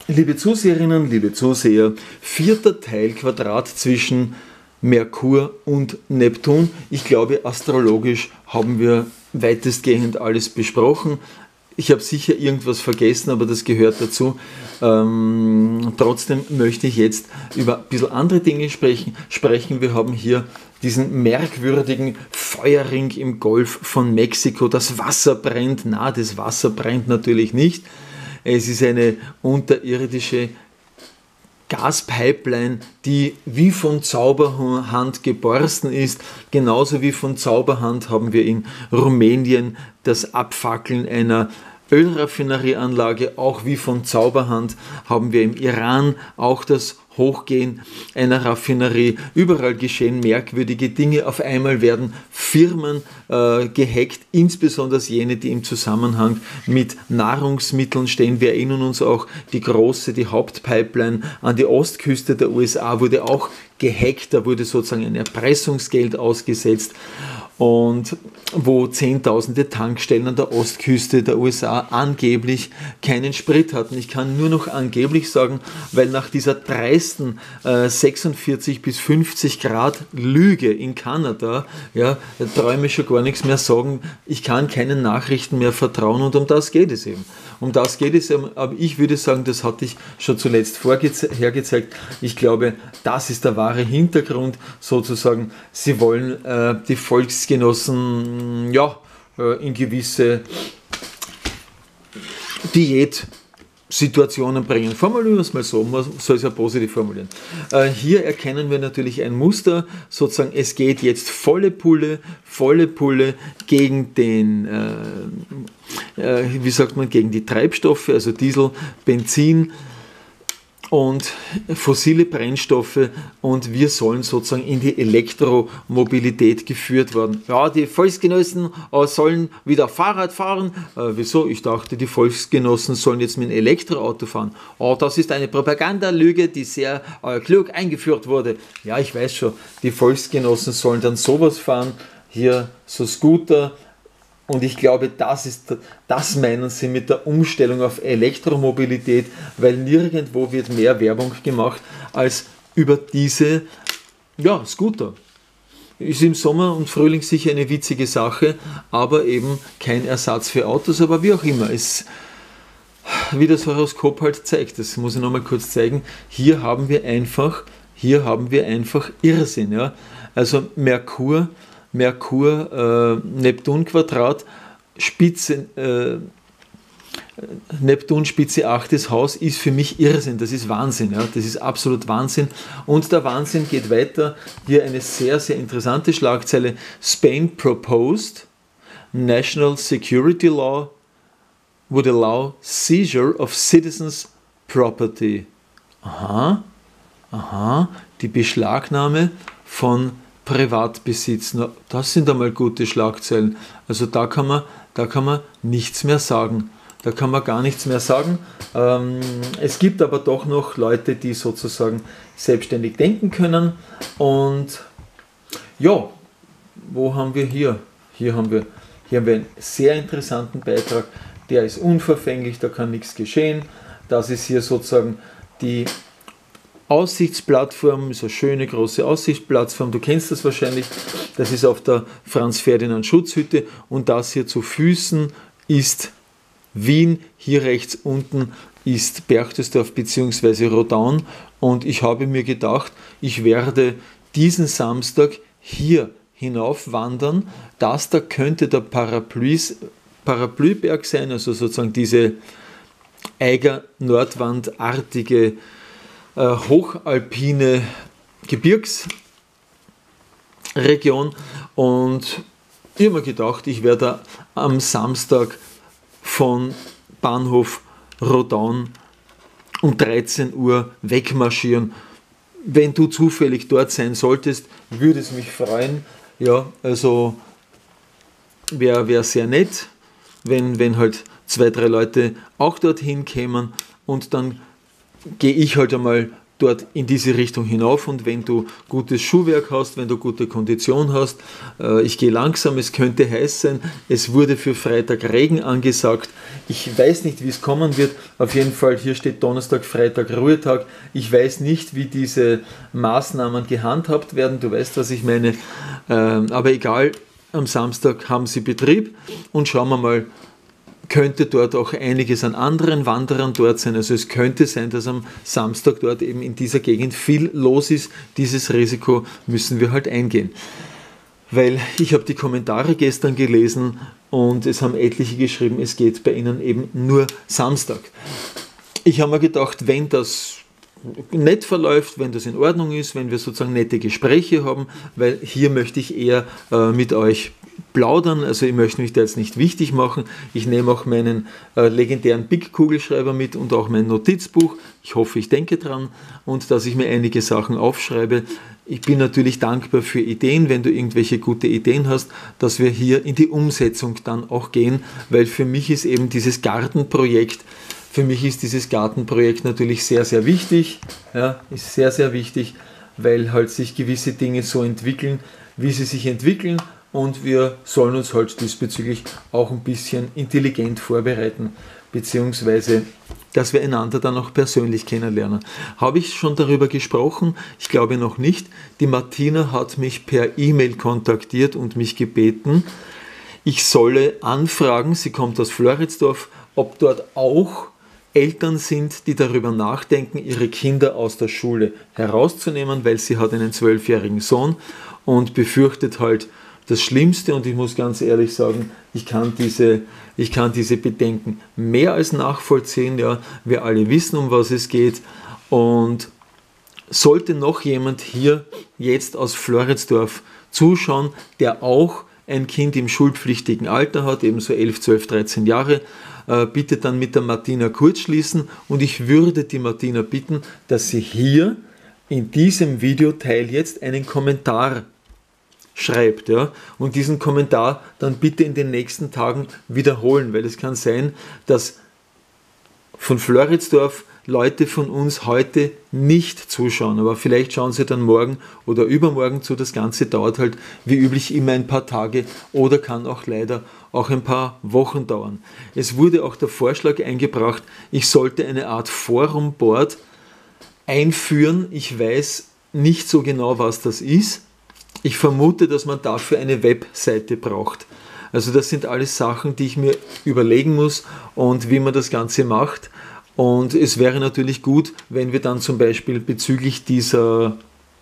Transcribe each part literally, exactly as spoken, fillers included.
Liebe Zuseherinnen, liebe Zuseher, vierter Teilquadrat zwischen Merkur und Neptun. Ich glaube, astrologisch haben wir weitestgehend alles besprochen. Ich habe sicher irgendwas vergessen, aber das gehört dazu. Ähm, trotzdem möchte ich jetzt über ein bisschen andere Dinge sprechen. sprechen. Wir haben hier diesen merkwürdigen Feuerring im Golf von Mexiko. Das Wasser brennt. Na, das Wasser brennt natürlich nicht. Es ist eine unterirdische Gaspipeline, die wie von Zauberhand geborsten ist. Genauso wie von Zauberhand haben wir in Rumänien das Abfackeln einer Ölraffinerieanlage, auch wie von Zauberhand haben wir im Iran auch das Hochgehen einer Raffinerie. Überall geschehen merkwürdige Dinge. Auf einmal werden Firmen äh, gehackt, insbesondere jene, die im Zusammenhang mit Nahrungsmitteln stehen. Wir erinnern uns auch, die große, die Hauptpipeline an die Ostküste der U S A wurde auch gehackt. Da wurde sozusagen ein Erpressungsgeld ausgesetzt. Und wo Zehntausende Tankstellen an der Ostküste der U S A angeblich keinen Sprit hatten. Ich kann nur noch angeblich sagen, weil nach dieser dreisten äh, sechsundvierzig bis fünfzig Grad Lüge in Kanada, ja, da träume ich schon gar nichts mehr sagen, ich kann keinen Nachrichten mehr vertrauen und um das geht es eben. Um das geht es eben, aber ich würde sagen, das hatte ich schon zuletzt hergezeigt. Ich glaube, das ist der wahre Hintergrund sozusagen. Sie wollen äh, die Volksgenossen ja, äh, in gewisse Diätsituationen bringen. Formulieren wir es mal so, man soll es ja positiv formulieren. Äh, hier erkennen wir natürlich ein Muster, sozusagen es geht jetzt volle Pulle, volle Pulle gegen den, äh, äh, wie sagt man, gegen die Treibstoffe, also Diesel, Benzin und fossile Brennstoffe, und wir sollen sozusagen in die Elektromobilität geführt werden. Ja, die Volksgenossen äh, sollen wieder Fahrrad fahren. Äh, wieso? Ich dachte, die Volksgenossen sollen jetzt mit einem Elektroauto fahren. Oh, das ist eine Propagandalüge, die sehr äh, klug eingeführt wurde. Ja, ich weiß schon, die Volksgenossen sollen dann sowas fahren, hier so Scooter. Und ich glaube, das, ist, das meinen sie mit der Umstellung auf Elektromobilität, weil nirgendwo wird mehr Werbung gemacht als über diese ja, Scooter. Ist im Sommer und Frühling sicher eine witzige Sache, aber eben kein Ersatz für Autos, aber wie auch immer. Es, wie das Horoskop halt zeigt, das muss ich nochmal kurz zeigen, hier haben wir einfach, hier haben wir einfach Irrsinn. Ja? Also Merkur, Merkur, äh, Neptun-Quadrat, Spitze, äh, Neptun, Spitze achtes Haus ist für mich Irrsinn, das ist Wahnsinn, ja? Das ist absolut Wahnsinn. Und der Wahnsinn geht weiter, hier eine sehr, sehr interessante Schlagzeile: Spain proposed National Security Law would allow seizure of citizens' property. Aha, aha, die Beschlagnahme von Privatbesitz. Das sind einmal gute Schlagzeilen. Also da kann man, da kann man nichts mehr sagen. Da kann man gar nichts mehr sagen. Ähm, es gibt aber doch noch Leute, die sozusagen selbstständig denken können. Und ja, wo haben wir hier? Hier haben wir, hier haben wir einen sehr interessanten Beitrag. Der ist unverfänglich, da kann nichts geschehen. Das ist hier sozusagen die Aussichtsplattform, ist eine schöne große Aussichtsplattform, du kennst das wahrscheinlich, das ist auf der Franz-Ferdinand-Schutzhütte, und das hier zu Füßen ist Wien, hier rechts unten ist Berchtesdorf bzw. Rodaun, und ich habe mir gedacht, ich werde diesen Samstag hier hinauf wandern, das da könnte der Parapluis, Parapluiberg sein, also sozusagen diese Eiger-Nordwand-artige hochalpine Gebirgsregion, und ich habe mir gedacht, ich werde am Samstag von Bahnhof Rodaun um dreizehn Uhr wegmarschieren. Wenn du zufällig dort sein solltest, würde es mich freuen. Ja, also wäre wär sehr nett, wenn, wenn halt zwei, drei Leute auch dorthin kämen, und dann gehe ich halt einmal dort in diese Richtung hinauf, und wenn du gutes Schuhwerk hast, wenn du gute Kondition hast, äh, ich gehe langsam, es könnte heiß sein, es wurde für Freitag Regen angesagt, ich weiß nicht, wie es kommen wird, auf jeden Fall, hier steht Donnerstag, Freitag, Ruhetag, ich weiß nicht, wie diese Maßnahmen gehandhabt werden, du weißt, was ich meine, äh, aber egal, am Samstag haben sie Betrieb und schauen wir mal, könnte dort auch einiges an anderen Wanderern dort sein. Also es könnte sein, dass am Samstag dort eben in dieser Gegend viel los ist. Dieses Risiko müssen wir halt eingehen. Weil ich habe die Kommentare gestern gelesen und es haben etliche geschrieben, es geht bei ihnen eben nur Samstag. Ich habe mir gedacht, wenn das nett verläuft, wenn das in Ordnung ist, wenn wir sozusagen nette Gespräche haben, weil hier möchte ich eher äh, mit euch plaudern, also ich möchte mich da jetzt nicht wichtig machen, ich nehme auch meinen äh, legendären Big-Kugelschreiber mit und auch mein Notizbuch, ich hoffe, ich denke dran und dass ich mir einige Sachen aufschreibe. Ich bin natürlich dankbar für Ideen, wenn du irgendwelche gute Ideen hast, dass wir hier in die Umsetzung dann auch gehen, weil für mich ist eben dieses Gartenprojekt Für mich ist dieses Gartenprojekt natürlich sehr, sehr wichtig, ja, ist sehr, sehr wichtig, weil halt sich gewisse Dinge so entwickeln, wie sie sich entwickeln, und wir sollen uns halt diesbezüglich auch ein bisschen intelligent vorbereiten, beziehungsweise, dass wir einander dann auch persönlich kennenlernen. Habe ich schon darüber gesprochen? Ich glaube noch nicht. Die Martina hat mich per E-Mail kontaktiert und mich gebeten, ich solle anfragen, sie kommt aus Floridsdorf, ob dort auch Eltern sind, die darüber nachdenken, ihre Kinder aus der Schule herauszunehmen, weil sie hat einen zwölfjährigen Sohn und befürchtet halt das Schlimmste, und ich muss ganz ehrlich sagen, ich kann diese, ich kann diese Bedenken mehr als nachvollziehen, ja, wir alle wissen, um was es geht, und sollte noch jemand hier jetzt aus Floridsdorf zuschauen, der auch ein Kind im schulpflichtigen Alter hat, eben so elf, zwölf, dreizehn Jahre, bitte dann mit der Martina kurz schließen, und ich würde die Martina bitten, dass sie hier in diesem Videoteil jetzt einen Kommentar schreibt, ja, und diesen Kommentar dann bitte in den nächsten Tagen wiederholen, weil es kann sein, dass von Floridsdorf Leute von uns heute nicht zuschauen, aber vielleicht schauen sie dann morgen oder übermorgen zu. Das Ganze dauert halt wie üblich immer ein paar Tage oder kann auch leider auch ein paar Wochen dauern. Es wurde auch der Vorschlag eingebracht, ich sollte eine Art Forum-Board einführen. Ich weiß nicht so genau, was das ist. Ich vermute, dass man dafür eine Webseite braucht. Also das sind alles Sachen, die ich mir überlegen muss und wie man das Ganze macht. Und es wäre natürlich gut, wenn wir dann zum Beispiel bezüglich dieser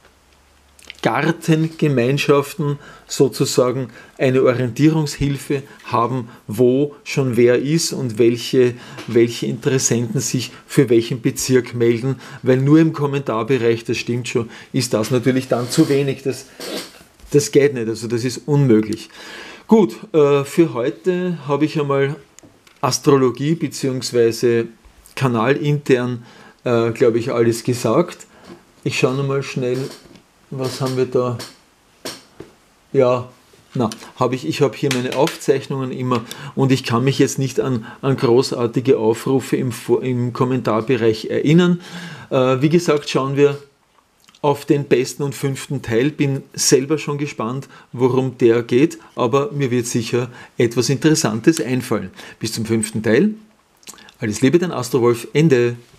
Gartengemeinschaften sozusagen eine Orientierungshilfe haben, wo schon wer ist und welche, welche Interessenten sich für welchen Bezirk melden, weil nur im Kommentarbereich, das stimmt schon, ist das natürlich dann zu wenig. Das, das geht nicht, also das ist unmöglich. Gut, äh, für heute habe ich einmal Astrologie bzw. kanalintern, äh, glaube ich, alles gesagt. Ich schaue nochmal schnell, was haben wir da? Ja, na, habe ich, ich habe hier meine Aufzeichnungen immer und ich kann mich jetzt nicht an, an großartige Aufrufe im, im Kommentarbereich erinnern. Äh, wie gesagt, schauen wir auf den besten und fünften Teil. Bin selber schon gespannt, worum der geht, aber mir wird sicher etwas Interessantes einfallen. Bis zum fünften Teil. Alles Liebe, dein Astrowolf. Ende.